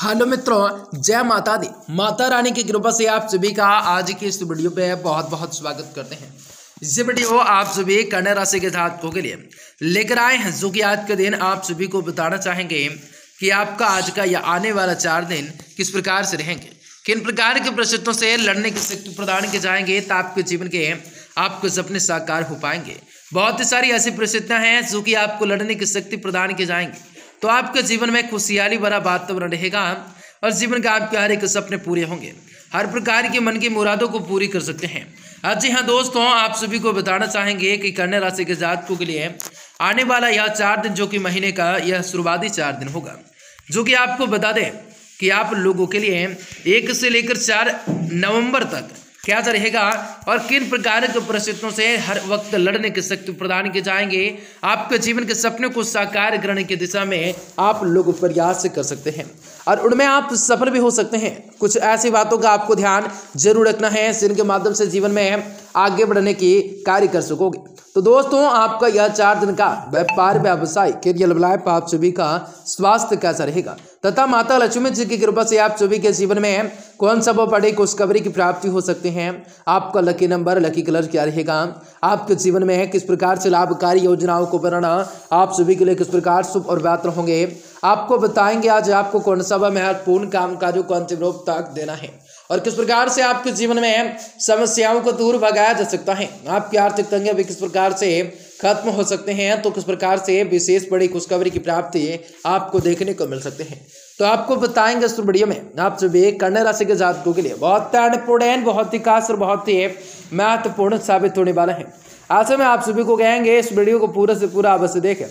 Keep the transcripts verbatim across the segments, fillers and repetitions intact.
Hello मित्रों, जय माता दी। माता रानी की कृपा से आप सभी का आज की इस वीडियो पे बहुत बहुत स्वागत करते हैं। ये वीडियो आप सभी कन्या राशि के जातकों के लिए लेकर आए हैं, जो कि आज के दिन आप सभी को बताना चाहेंगे कि आपका आज का या आने वाला चार दिन किस प्रकार से रहेंगे, किन प्रकार के परिस्थितियों से लड़ने की शक्ति प्रदान किए जाएंगे, तो आपके जीवन के आपके सपने साकार हो पाएंगे। बहुत ही सारी ऐसी परिस्थितियां हैं जो कि आपको लड़ने की शक्ति प्रदान की जाएंगी, तो आपके जीवन में खुशहाली भरा वातावरण रहेगा और जीवन का आपके हर एक सपने पूरे होंगे। हर प्रकार के मन की मुरादों को पूरी कर सकते हैं। आज जी हाँ दोस्तों, आप सभी को बताना चाहेंगे कि कन्या राशि के जातकों के लिए आने वाला यह चार दिन, जो कि महीने का यह शुरुआती चार दिन होगा, जो कि आपको बता दें कि आप लोगों के लिए एक से लेकर चार नवंबर तक क्या रहेगा और किन प्रकार के परिस्थितियों से हर वक्त लड़ने की शक्ति प्रदान किए जाएंगे। आपके जीवन के सपने को साकार करने की दिशा में आप लोग प्रयास कर सकते हैं और उनमें आप सफल भी हो सकते हैं। कुछ ऐसी बातों का आपको ध्यान जरूर रखना है जिनके माध्यम से जीवन में आगे बढ़ने की कार्य कर सकोगे। तो दोस्तों, आपका यह चार दिन का व्यापार, व्यवसाय, करियर लाइफ, आप सभी का स्वास्थ्य कैसा रहेगा तथा माता लक्ष्मी जी की कृपा से आप सभी के जीवन में कौन सा वो बड़ी खुशखबरी की प्राप्ति हो सकती है। आपका लकी नंबर, लकी कलर क्या रहेगा, आपके जीवन में किस प्रकार से लाभकारी योजनाओं को बनाना आप सभी के लिए किस प्रकार शुभ और बेहतर होंगे, आपको बताएंगे आज आपको कौन सा वह महत्वपूर्ण काम काजों को अंतिम रूप तक देना है और किस प्रकार से आपके जीवन में समस्याओं को दूर भगाया जा सकता है। आपकी आर्थिक तंगी भी किस प्रकार से खत्म हो सकते हैं, तो किस प्रकार से विशेष बड़ी खुशखबरी की प्राप्ति आपको देखने को मिल सकते हैं। तो आपको बताएंगे इस वीडियो में आप सभी कन्या राशि के जातकों के लिए बहुत इंपोर्टेंट, बहुत ही खास और बहुत ही महत्वपूर्ण साबित होने वाला है। ऐसे में आप सभी को कहेंगे इस वीडियो को पूरा से पूरा अवश्य देखें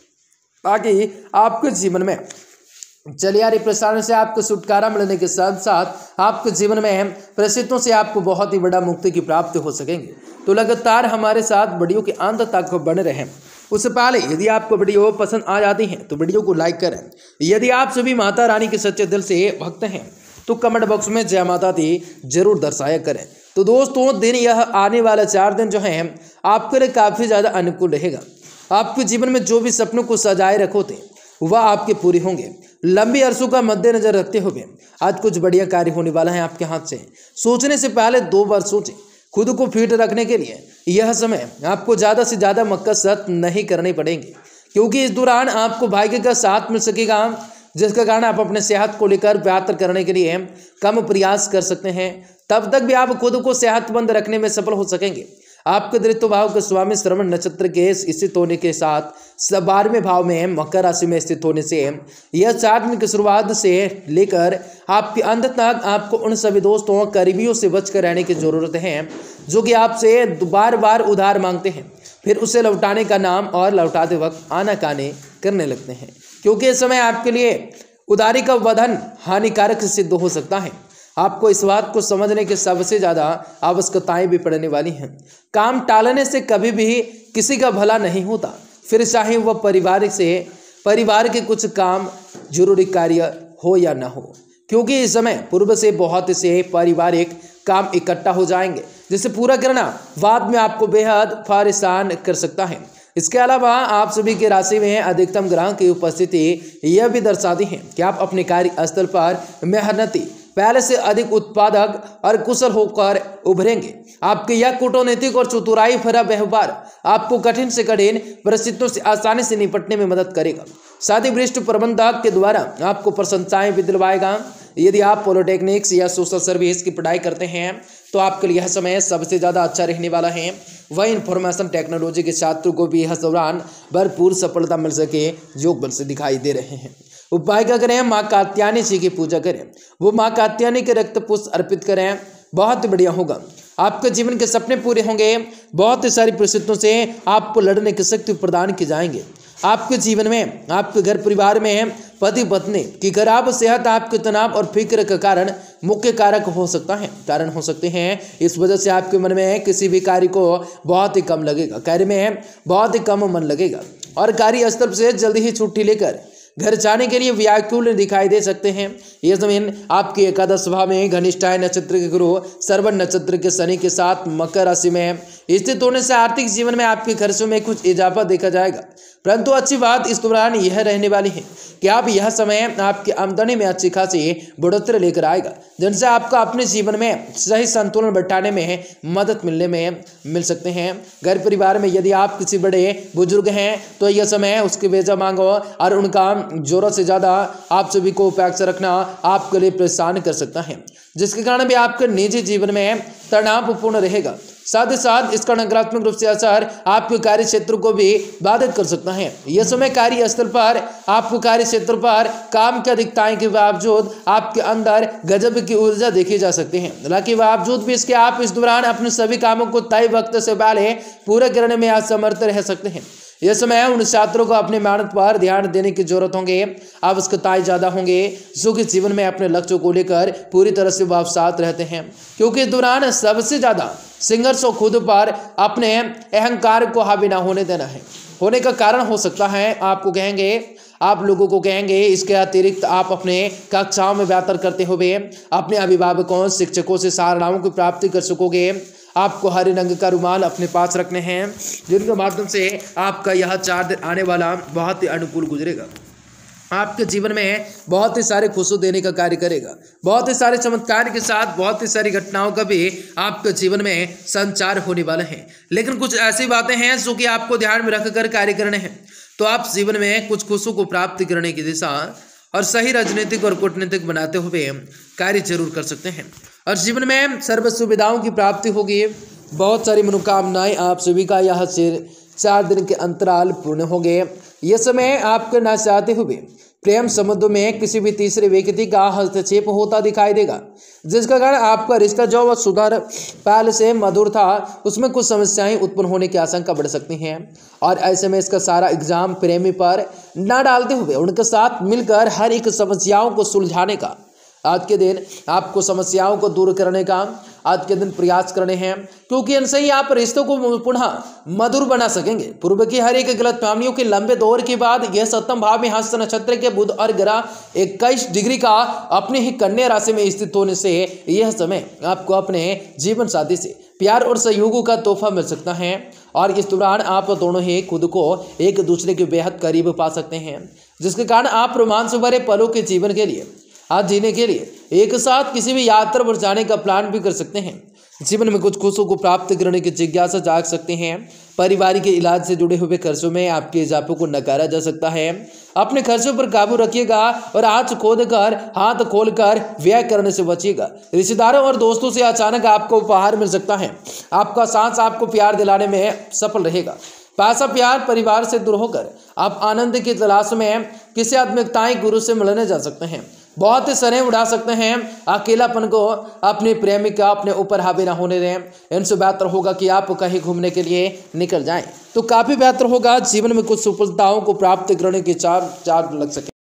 ताकि आपके जीवन में चलिए आ रही परेशानी से आपको छुटकारा मिलने के साथ साथ आपके जीवन में परिस्थितियों से आपको बहुत ही बड़ा मुक्ति की प्राप्ति हो सकेंगे। तो लगातार हमारे साथ वीडियो के अंत तक बने रहें। उससे पहले यदि आपको वीडियो पसंद आ जाती है तो वीडियो को लाइक करें। यदि आप सभी माता रानी के सच्चे दिल से भक्त हैं तो कमेंट बॉक्स में जय माता दी जरूर दर्शाया करें। तो दोस्तों, दिन यह आने वाला चार दिन जो है आपके लिए काफ़ी ज़्यादा अनुकूल रहेगा। आपके जीवन में जो भी सपनों को सजाए रखो थे वह आपके पूरे होंगे। लंबी अरसों का मद्देनजर रखते हुए आज कुछ बढ़िया कार्य होने वाला है आपके हाथ से। सोचने से पहले दो बार सोचें। खुद को फिट रखने के लिए यह समय आपको ज़्यादा से ज़्यादा मकसद नहीं करनी पड़ेंगे, क्योंकि इस दौरान आपको भाग्य का साथ मिल सकेगा, जिसके कारण आप अपने सेहत को लेकर बेहतर करने के लिए कम प्रयास कर सकते हैं। तब तक भी आप खुद को सेहतमंद रखने में सफल हो सकेंगे। आपके द्वितीय भाव के स्वामी श्रवण नक्षत्र के स्थित होने के साथ बारहवें भाव में मकर राशि में स्थित होने से यह चार दिन की शुरुआत से लेकर आपके अंत तक आपको उन सभी दोस्तों, करीबियों से बचकर रहने की जरूरत है जो कि आपसे बार बार उधार मांगते हैं, फिर उसे लौटाने का नाम और लौटाते वक्त आनाकानी करने लगते हैं, क्योंकि इस समय आपके लिए उधारी का वधन हानिकारक सिद्ध हो सकता है। आपको इस बात को समझने की सबसे ज़्यादा आवश्यकताएं भी पड़ने वाली हैं। काम टालने से कभी भी किसी का भला नहीं होता, फिर चाहे वह परिवार से परिवार के कुछ काम, जरूरी कार्य हो या ना हो, क्योंकि इस समय पूर्व से बहुत से पारिवारिक काम इकट्ठा हो जाएंगे, जिसे पूरा करना बाद में आपको बेहद परेशान कर सकता है। इसके अलावा आप सभी के राशि में अधिकतम ग्रह की उपस्थिति यह भी दर्शाती है कि आप अपने कार्य स्थल पर मेहनती, पहले से अधिक उत्पादक और कुशल होकर उभरेंगे। आपके यह कूटनीतिक और चतुराई भरा व्यवहार आपको कठिन से कठिन परिस्थितियों से आसानी से निपटने में मदद करेगा। साथ ही वरिष्ठ प्रबंधक के द्वारा आपको प्रशंसाएं भी दिलवाएगा। यदि आप पॉलिटेक्निक्स या सोशल सर्विस की पढ़ाई करते हैं तो आपके लिए यह समय सबसे ज़्यादा अच्छा रहने वाला है। वह इंफॉर्मेशन टेक्नोलॉजी के छात्रों को भी यह दौरान भरपूर सफलता मिल सके योग बल से दिखाई दे रहे हैं। उपाय क्या करें? माँ कात्यायनी जी की पूजा करें, वो माँ कात्यायनी के रक्त पुष्प अर्पित करें, बहुत बढ़िया होगा। आपके जीवन के सपने पूरे होंगे। बहुत सारी परिस्थितियों से आपको लड़ने की शक्ति प्रदान की जाएंगे। आपके जीवन में, आपके घर परिवार में पति पत्नी की खराब सेहत आपके तनाव और फिक्र का कारण मुख्य कारक हो सकता है कारण हो सकते हैं। इस वजह से आपके मन में किसी भी कार्य को बहुत ही कम लगेगा कार्य में बहुत ही कम मन लगेगा और कार्यस्थल से जल्दी ही छुट्टी लेकर घर जाने के लिए व्याकुल दिखाई दे सकते हैं। यह जमीन आपकी एकादश भाव में घनिष्ठाय नक्षत्र के गुरु श्रवण नक्षत्र के शनि के साथ मकर राशि में स्थित होने से आर्थिक जीवन में आपके खर्चों में कुछ इजाफा देखा जाएगा, परंतु अच्छी बात इस दौरान यह रहने वाली है कि आप यह समय आपकी आमदनी में अच्छी खासी बढ़ोतरी लेकर आएगा, जिनसे आपको अपने जीवन में सही संतुलन बैठाने में मदद मिलने में मिल सकते हैं। घर परिवार में यदि आप किसी बड़े बुजुर्ग हैं तो यह समय उसकी बेजा मांगो और उनका जोरों से ज़्यादा आप सभी को अपेक्षा रखना आपके लिए परेशान कर सकता है, जिसके कारण भी आपके निजी जीवन में तनावपूर्ण रहेगा। साथ ही साथ इसका नकारात्मक रूप से असर आपके कार्य क्षेत्र को भी बाधित कर सकता है। यह समय कार्य स्थल पर आपको कार्य क्षेत्र पर काम की अधिकताएं के बावजूद आपके अंदर गजब की ऊर्जा देखी जा सकती है। हालांकि बावजूद भी इसके आप इस दौरान अपने सभी कामों को तय वक्त से पहले पूरा करने में असमर्थ रह सकते हैं। यह समय उन छात्रों को अपने मेहनत पर ध्यान देने की जरूरत होंगे, आवश्यकताएं ज़्यादा होंगे जो कि जीवन में अपने लक्ष्यों को लेकर पूरी तरह से वापसात रहते हैं, क्योंकि इस दौरान सबसे ज़्यादा संघर्ष को खुद पर अपने अहंकार को हावी ना होने देना है। होने का कारण हो सकता है आपको कहेंगे आप लोगों को कहेंगे इसके अतिरिक्त आप अपने कक्षाओं में बेहतर करते हुए अपने अभिभावकों शिक्षकों से सराहनाओं की प्राप्ति कर सकोगे। आपको हरे रंग का रुमाल अपने पास रखने हैं, जिनके माध्यम से आपका यह चार दिन आने वाला बहुत ही अनुकूल गुजरेगा। आपके जीवन में बहुत ही सारे खुशी देने का कार्य करेगा। बहुत ही सारे चमत्कार के साथ बहुत ही सारी घटनाओं का भी आपके जीवन में संचार होने वाला है। लेकिन कुछ ऐसी बातें हैं जो कि आपको ध्यान में रखकर कार्य करने हैं, तो आप जीवन में कुछ खुशियों को प्राप्त करने की दिशा और सही राजनीतिक और कूटनीतिक बनाते हुए कार्य जरूर कर सकते हैं और जीवन में सर्व सुविधाओं की प्राप्ति होगी। बहुत सारी मनोकामनाएं आप सभी का यह चार दिन के अंतराल पूर्ण होंगे। यह समय आपके ना चाहते हुए प्रेम संबंधों में किसी भी तीसरे व्यक्ति का हस्तक्षेप होता दिखाई देगा, जिसका कारण आपका रिश्ता जो वह सुधर पहले से मधुर था उसमें कुछ समस्याएं उत्पन्न होने की आशंका बढ़ सकती हैं। और ऐसे में इसका सारा एग्जाम प्रेमी पर न डालते हुए उनके साथ मिलकर हर एक समस्याओं को सुलझाने का आज के दिन आपको समस्याओं को दूर करने का आज के दिन प्रयास करने हैं, क्योंकि इनसे ही आप रिश्तों को पुनः मधुर बना सकेंगे। पूर्व की हर एक गलतफहमियों के लंबे दौर के बाद यह सप्तम भाव में हस्त नक्षत्र के बुध और ग्रह इक्कीस डिग्री का अपने ही कन्या राशि में स्थित होने से यह समय आपको अपने जीवन साथी से प्यार और सहयोगों का तोहफा मिल सकता है और इस दौरान आप दोनों ही खुद को एक दूसरे के बेहद करीब पा सकते हैं, जिसके कारण आप रोमांच भरे पलों के जीवन के लिए आज जीने के लिए एक साथ किसी भी यात्रा पर जाने का प्लान भी कर सकते हैं। जीवन में कुछ खुशियों को प्राप्त करने की जिज्ञासा जाग सकते हैं। पारिवारिक इलाज से जुड़े हुए खर्चों में आपके इजाफों को नकारा जा सकता है। अपने खर्चों पर काबू रखिएगा और हाथ खोद कर हाथ खोल कर व्यय करने से बचिएगा। रिश्तेदारों और दोस्तों से अचानक आपको उपहार मिल सकता है। आपका सांस आपको प्यार दिलाने में सफल रहेगा। पैसा प्यार परिवार से दूर होकर आप आनंद की तलाश में किसी आत्मिकताएं गुरु से मिलने जा सकते हैं। बहुत ही सरें उड़ा सकते हैं। अकेलापन को अपने प्रेमिका अपने ऊपर हावी ना होने दें। इनसे बेहतर होगा कि आप कहीं घूमने के लिए निकल जाएं, तो काफ़ी बेहतर होगा। जीवन में कुछ सफलताओं को प्राप्त करने की चार चार लग सके।